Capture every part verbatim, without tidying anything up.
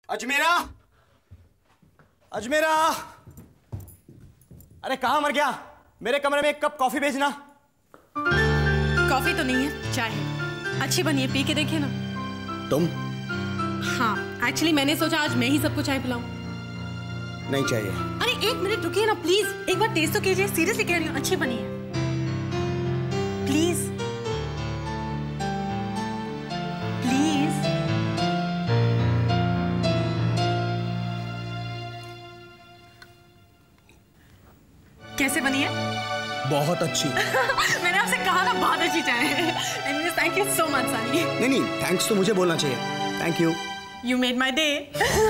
अजमेरा, अजमेरा, अरे कहाँ मर गया? मेरे कमरे में एक कप कॉफी भेजना। कॉफी तो नहीं है, चाय है। अच्छी बनी है, पी के देखिए ना। तुम? हाँ, एक्चुअली मैंने सोचा आज मैं ही सबको चाय पिलाऊं। नहीं चाहिए। अरे एक मिनट रुकिए ना प्लीज, एक बार टेस्ट तो कीजिए। सीरियसली कह रही हूँ, अच्छी बनी है। Please please. कैसे बनी है? बहुत अच्छी। मैंने आपसे कहा ना बहुत अच्छी चाय है। Anyways thank you so much Sunny. नहीं नहीं, थैंक्स तो मुझे बोलना चाहिए। Thank you. You made my day.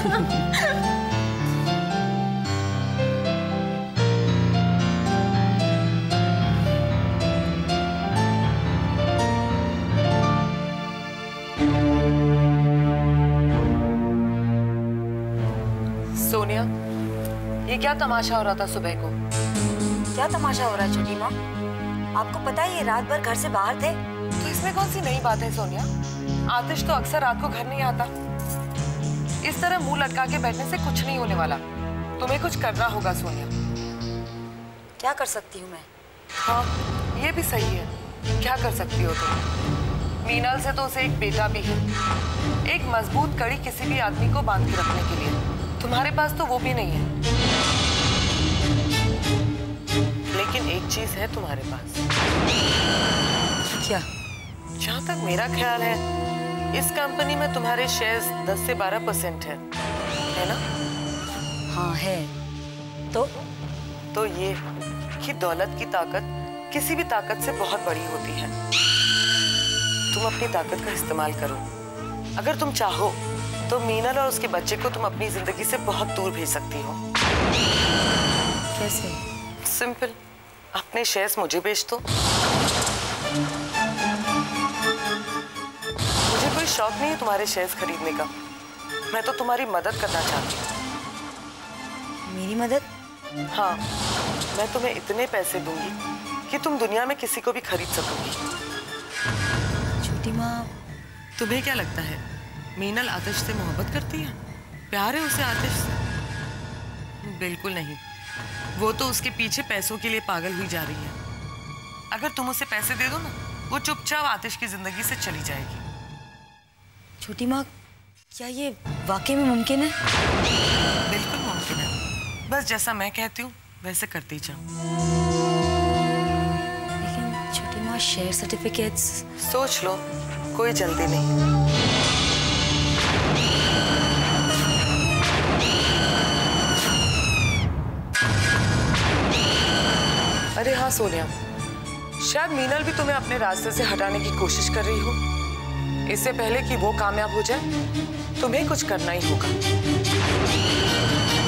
Sonia, ये क्या तमाशा हो रहा था सुबह को? क्या तमाशा हो रहा है छोटी माँ? आपको पता है ये रात भर घर से बाहर थे। तो इसमें कौन सी नई बात है सोनिया? आतिश तो अक्सर रात को घर नहीं आता। इस तरह मुंह लटका के बैठने से कुछ नहीं होने वाला। तुम्हें कुछ करना होगा सोनिया। क्या कर सकती हूँ मैं? हाँ, ये भी सही है। क्या कर सकती हो तुम? मीनल से तो उसे एक बेटा भी है। एक मजबूत कड़ी किसी भी आदमी को बांध के रखने के लिए। तुम्हारे पास तो वो भी नहीं है। लेकिन एक चीज है तुम्हारे पास। क्या? जहाँ तक मेरा ख्याल है, इस कंपनी में तुम्हारे शेयर्स दस से बारह परसेंट है, है ना? हाँ है। तो तो ये कि दौलत की ताकत किसी भी ताकत से बहुत बड़ी होती है। तुम अपनी ताकत का इस्तेमाल करो। अगर तुम चाहो तो मीनल और उसके बच्चे को तुम अपनी जिंदगी से बहुत दूर भेज सकती हो। कैसे? सिंपल, अपने शेयर्स मुझे बेच दो। मुझे कोई शौक नहीं है तुम्हारे शेयर्स खरीदने का। मैं तो तुम्हारी मदद करना चाहती हूँ। मेरी मदद? हाँ, मैं तुम्हें इतने पैसे दूंगी कि तुम दुनिया में किसी को भी खरीद सकोगी। छोटी माँ, तुम्हें क्या लगता है मीनल आतिश से मोहब्बत करती है? प्यार है उसे आतिश से? बिल्कुल नहीं। वो तो उसके पीछे पैसों के लिए पागल हुई जा रही है। अगर तुम उसे पैसे दे दो ना, वो चुपचाप आतिश की जिंदगी से चली जाएगी। छोटी माँ, क्या ये वाकई में मुमकिन है? बिल्कुल मुमकिन है। बस जैसा मैं कहती हूँ वैसे करती जाओ। लेकिन छोटी माँ, शेयर सर्टिफिकेट्स। सोच लो, कोई जल्दी नहीं। अरे हाँ सोनिया, शायद मीनल भी तुम्हें अपने रास्ते से हटाने की कोशिश कर रही हो। इससे पहले कि वो कामयाब हो जाए, तुम्हें कुछ करना ही होगा।